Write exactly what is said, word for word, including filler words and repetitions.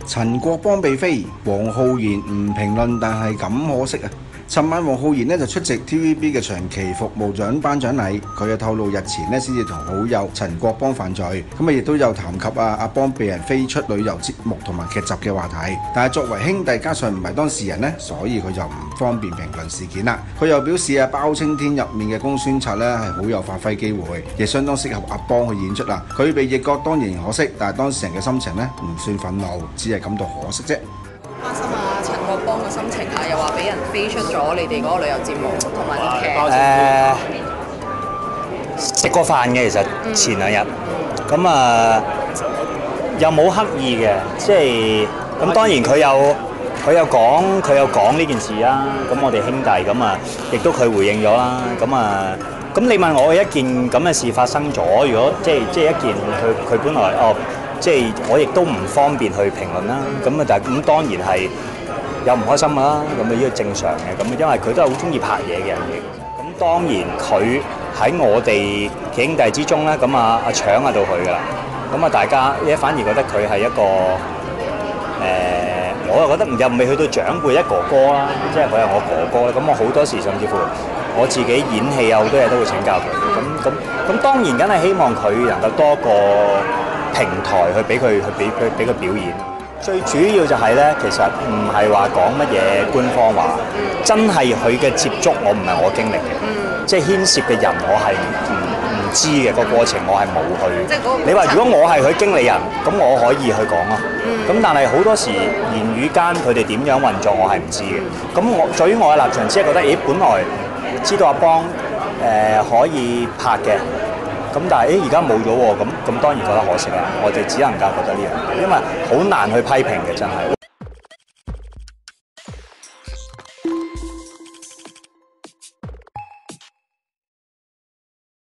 陳國邦被飛，黃浩然唔評論，但係咁可惜啊！尋晚黃浩然呢就出席 T V B 嘅長期服務獎頒獎禮，佢又透露日前呢先至同好友陳國邦犯罪，咁啊亦都有談及啊阿邦被人飛出旅遊節目同埋劇集嘅話題。但係作為兄弟，加上唔係當事人呢，所以佢就唔方便評論事件啦。佢又表示啊，包青天入面嘅公孫策呢係好有發揮機會，亦相當適合阿邦去演出啦。佢被逆角當然可惜，但係當事人嘅心情呢唔算憤怒，只係感到可惜啫。 關心啊，陳國邦嘅心情啊，又話俾人飛出咗你哋嗰個旅遊節目同埋啲劇。 誒，食過飯嘅其實前兩日，咁啊又冇刻意嘅，即係咁當然佢有佢有講佢有講呢件事啦。咁我哋兄弟咁啊，亦都佢回應咗啦。咁啊，咁你問我一件咁嘅事發生咗，如果即係即係一件佢佢本來哦。即係我亦都唔方便去評論啦，咁啊但係咁當然係有唔開心啦，咁啊呢個正常嘅，咁因為佢都係好中意拍嘢嘅人嚟，咁當然佢喺我哋嘅兄弟之中咧，咁啊阿搶啊到佢噶啦，咁啊大家咧反而覺得佢係一個誒、呃，我又覺得又未去到長輩一哥哥啦，即係佢係我哥哥啦，咁我好多時甚至乎我自己演戲啊好多嘢都會請教佢，咁咁咁當然梗係希望佢能夠多個平台去俾佢去俾佢俾佢表演，最主要就係咧，其實唔係話講乜嘢官方話，真係佢嘅接觸我唔係我經歷嘅，嗯、即係牽涉嘅人我係唔唔知嘅個過程我係冇去。即係嗰個你話如果我係佢經理人，咁我可以去講咯。咁、嗯、但係好多時言語間佢哋點樣運作我係唔知嘅。咁我對於我嘅立場只係覺得，咦，本來知道阿邦誒、呃、可以拍嘅。咁但係誒而家冇咗喎，咁咁當然覺得可惜啦。我哋只能夠覺得呢樣嘢，因為好難去批評嘅，真係。